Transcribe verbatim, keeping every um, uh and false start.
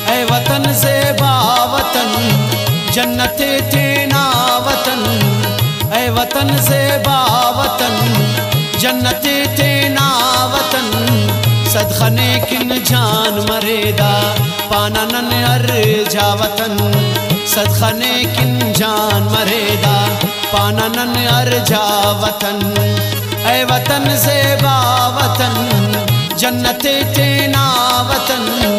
ऐ वतन से बावतन जन्नते तेना वतन, ऐ वतन से बावतन जन्नते तेना वतन। सदखने किन जान मरेदा पानन अर जावतन, सदखने किन जान मरेदा पानन अर जावतन। ऐ वतन से बावतन जन्नते तेना वतन,